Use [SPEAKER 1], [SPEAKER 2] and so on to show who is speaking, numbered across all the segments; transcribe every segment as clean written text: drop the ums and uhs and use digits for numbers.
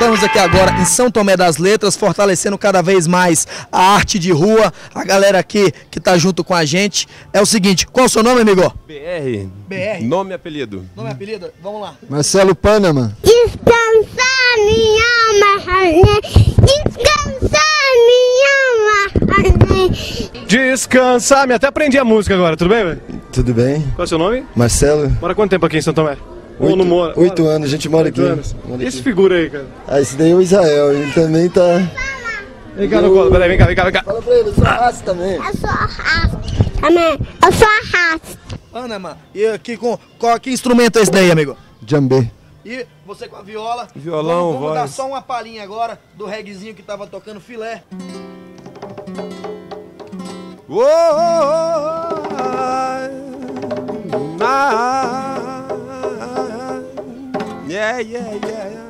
[SPEAKER 1] Estamos aqui agora em São Tomé das Letras, fortalecendo cada vez mais a arte de rua. A galera aqui que tá junto com a gente. É o seguinte, qual é o seu nome, amigo?
[SPEAKER 2] BR.
[SPEAKER 1] BR.
[SPEAKER 2] Nome e apelido.
[SPEAKER 1] Nome e apelido? Vamos lá.
[SPEAKER 3] Marcelo Panama.
[SPEAKER 4] Descansar minha alma, descansar minha alma.
[SPEAKER 5] Descansar, até aprendi a música agora, tudo bem, velho?
[SPEAKER 3] Tudo bem?
[SPEAKER 5] Qual é o seu nome?
[SPEAKER 3] Marcelo.
[SPEAKER 5] Mora quanto tempo aqui em São Tomé? Ou não mora?
[SPEAKER 3] 8 anos, a gente mora aqui.
[SPEAKER 5] Anos.
[SPEAKER 3] Mora
[SPEAKER 5] E esse
[SPEAKER 3] aqui.
[SPEAKER 5] figura aí, cara?
[SPEAKER 3] Ah, esse daí é o Israel, ele também tá...
[SPEAKER 5] Vem cá no colo, peraí, vem cá, vem cá, vem cá.
[SPEAKER 3] Fala pra ele, eu sou raça também.
[SPEAKER 4] Eu sou a raça. Também. Eu sou a raça.
[SPEAKER 1] Panama. E aqui com que instrumento é esse daí, amigo?
[SPEAKER 3] Djambê.
[SPEAKER 1] E você com a viola.
[SPEAKER 2] Violão,
[SPEAKER 1] vamos dar
[SPEAKER 2] voz.
[SPEAKER 1] só uma palhinha agora do reguezinho que tava tocando filé.
[SPEAKER 2] Yeah, yeah, yeah, yeah.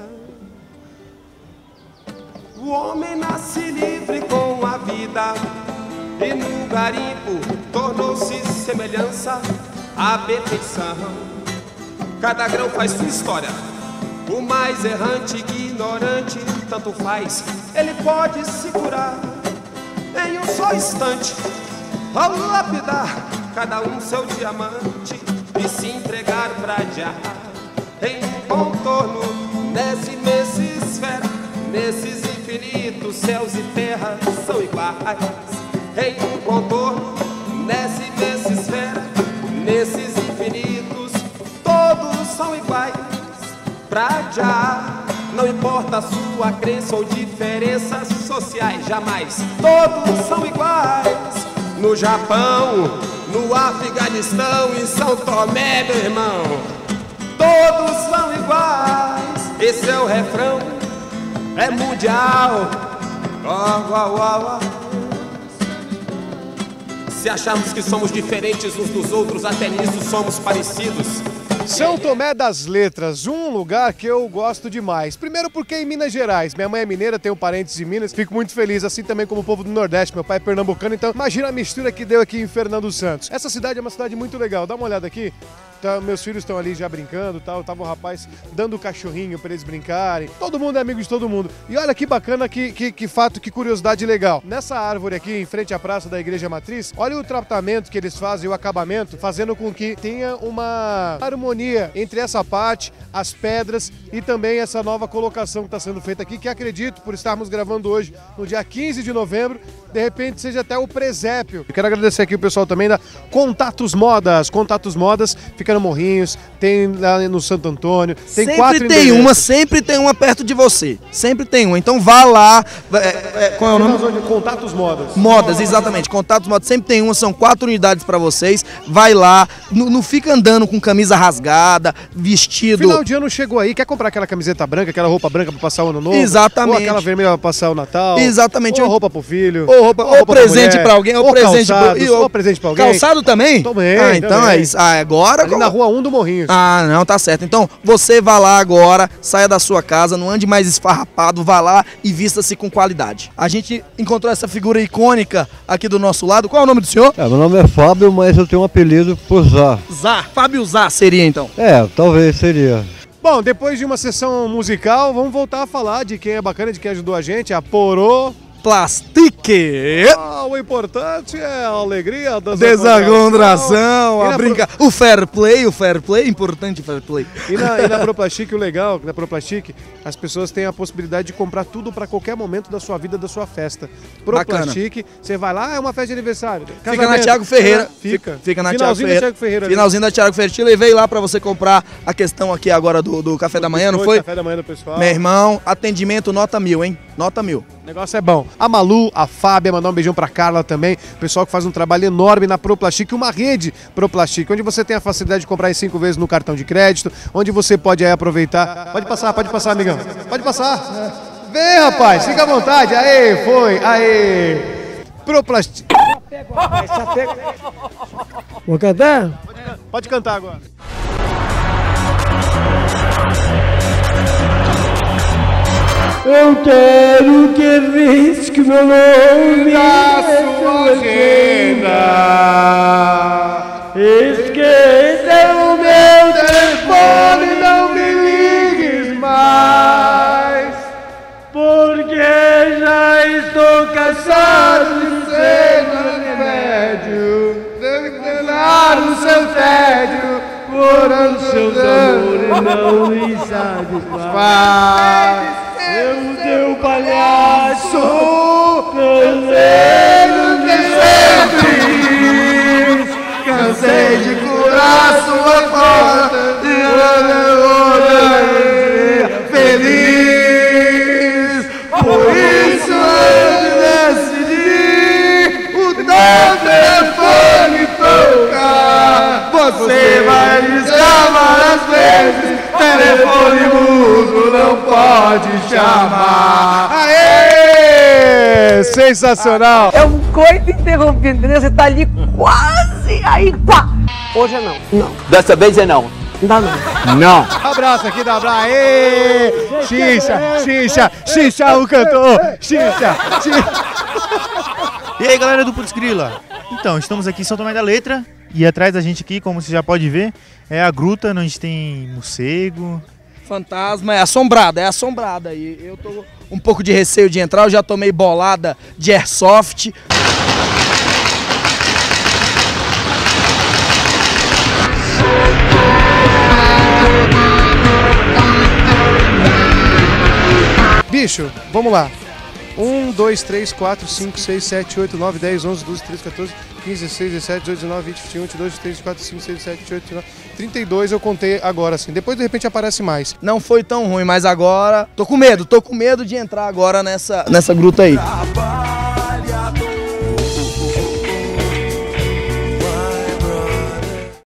[SPEAKER 2] O homem nasce livre com a vida e no garimpo tornou-se semelhança à perfeição. Cada grão faz sua história. O mais errante, ignorante, tanto faz. Ele pode se curar em um só instante, ao lapidar cada um seu diamante e se entregar pra já em um contorno nessa imensa esfera. Nesses infinitos céus e terras são iguais. Em um contorno nessa imensa esfera, nesses infinitos todos são iguais. Pra já, não importa a sua crença ou diferenças sociais, jamais todos são iguais. No Japão, no Afeganistão, em São Tomé, meu irmão, todos são iguais. Esse é o refrão, é mundial. Se acharmos que somos diferentes uns dos outros, até nisso somos parecidos.
[SPEAKER 5] São Tomé das Letras, um lugar que eu gosto demais. Primeiro porque é em Minas Gerais. Minha mãe é mineira, tenho parentes em Minas, fico muito feliz, assim também como o povo do Nordeste. Meu pai é pernambucano, então imagina a mistura que deu aqui em Fernando Santos. Essa cidade é uma cidade muito legal, dá uma olhada aqui. Tá, meus filhos estão ali já brincando, tal. Tava o rapaz dando o cachorrinho para eles brincarem. Todo mundo é amigo de todo mundo. E olha que bacana, que fato, que curiosidade legal. Nessa árvore aqui, em frente à praça da Igreja Matriz, olha o tratamento que eles fazem, o acabamento, fazendo com que tenha uma harmonia entre essa parte, as pedras e também essa nova colocação que está sendo feita aqui, que acredito, por estarmos gravando hoje, no dia 15 de novembro, de repente seja até o presépio. Eu quero agradecer aqui o pessoal também da Contatos Modas. Contatos Modas fica no Morrinhos, tem lá no Santo Antônio, tem
[SPEAKER 1] Sempre tem uma perto de você. Sempre tem uma. Então vá lá. Qual é o nome?
[SPEAKER 5] Contatos Modas.
[SPEAKER 1] Modas, exatamente. Contatos Modas sempre tem uma, são 4 unidades pra vocês. Vai lá, não fica andando com camisa rasgada, vestido.
[SPEAKER 5] Final de ano chegou aí, quer comprar aquela camiseta branca, aquela roupa branca pra passar o ano novo?
[SPEAKER 1] Exatamente.
[SPEAKER 5] Ou aquela vermelha pra passar o Natal?
[SPEAKER 1] Exatamente.
[SPEAKER 5] Ou roupa pro filho?
[SPEAKER 1] Ou presente pra alguém, ou presente
[SPEAKER 5] ou presente pra alguém.
[SPEAKER 1] Calçado também?
[SPEAKER 5] Também.
[SPEAKER 1] Ah, então
[SPEAKER 5] também.
[SPEAKER 1] é isso. Ah, agora...
[SPEAKER 5] Ali na Rua 1 do Morrinhos.
[SPEAKER 1] Ah, não, tá certo. Então, você vá lá agora, saia da sua casa, não ande mais esfarrapado, vá lá e vista-se com qualidade. A gente encontrou essa figura icônica aqui do nosso lado. Qual é o nome do senhor?
[SPEAKER 6] Meu nome é Fábio, mas eu tenho um apelido por Zá.
[SPEAKER 1] Zá. Fábio Zá seria então.
[SPEAKER 6] Talvez seria.
[SPEAKER 5] Bom, depois de uma sessão musical, vamos voltar a falar de quem é bacana, de quem ajudou a gente, a Porô
[SPEAKER 1] Plastique.
[SPEAKER 5] O importante é a alegria da
[SPEAKER 1] Desacontração, a brincar. O fair play, importante fair play.
[SPEAKER 5] E na Proplastique, o legal, na Proplastique, as pessoas têm a possibilidade de comprar tudo para qualquer momento da sua vida, da sua festa. Proplastique, você vai lá, é uma festa de aniversário.
[SPEAKER 1] Fica na Thiago Ferreira.
[SPEAKER 5] Fica
[SPEAKER 1] na
[SPEAKER 5] Finalzinho
[SPEAKER 1] Thiago Ferreira. Finalzinho da Thiago Ferreira. Te levei lá para você comprar a questão aqui agora do café da manhã, não foi?
[SPEAKER 5] Café da manhã do pessoal.
[SPEAKER 1] Meu irmão, atendimento nota 1000, hein? Nota 1000.
[SPEAKER 5] O negócio é bom. A Malu, a Fábia, mandar um beijão pra Carla também. O pessoal que faz um trabalho enorme na Proplastique, uma rede Proplastique, onde você tem a facilidade de comprar em 5 vezes no cartão de crédito, onde você pode aí aproveitar. Pode passar, amigão. Pode passar. Vem, rapaz, fica à vontade. Aê, foi, aê. Proplastique.
[SPEAKER 7] Vou cantar?
[SPEAKER 5] Pode cantar agora.
[SPEAKER 7] Eu quero que risque meu nome
[SPEAKER 5] na sua agenda.
[SPEAKER 7] Esqueça o meu telefone, não me ligues mais. devorando seus amores não lhe satisfaz. Eu, teu palhaço,
[SPEAKER 1] cansei de curar sua falta feliz. Por isso eu decidi o teu telefone tocar. Você vai discar várias vezes, telefone mudo não pode chamar.
[SPEAKER 5] Aê! Sensacional!
[SPEAKER 8] É um coito interrompendo, entendeu? Você tá ali quase, aí pá! Hoje é não. Não.
[SPEAKER 9] Dessa vez é não.
[SPEAKER 8] Não dá não.
[SPEAKER 9] Não.
[SPEAKER 5] Abraço aqui da Bra. Aê! Xixa, o cantor! Xixa!
[SPEAKER 10] E aí, galera do Putz Grila? Então, estamos aqui em São Tomé da Letra e atrás da gente aqui, como você já pode ver, é a gruta onde a gente tem morcego.
[SPEAKER 1] Fantasma, é assombrada. E eu tô um pouco de receio de entrar, eu já tomei bolada de airsoft.
[SPEAKER 5] Bicho, vamos lá. 1, 2, 3, 4, 5, 6, 7, 8, 9, 10, 11, 12, 13, 14, 15, 16, 17, 18, 19, 20, 21, 22, 23, 24, 25, 26, 27, 28, 29, 32 eu contei agora, assim. Depois, de repente, aparece mais.
[SPEAKER 1] Não foi tão ruim, mas agora tô com medo de entrar agora nessa gruta aí.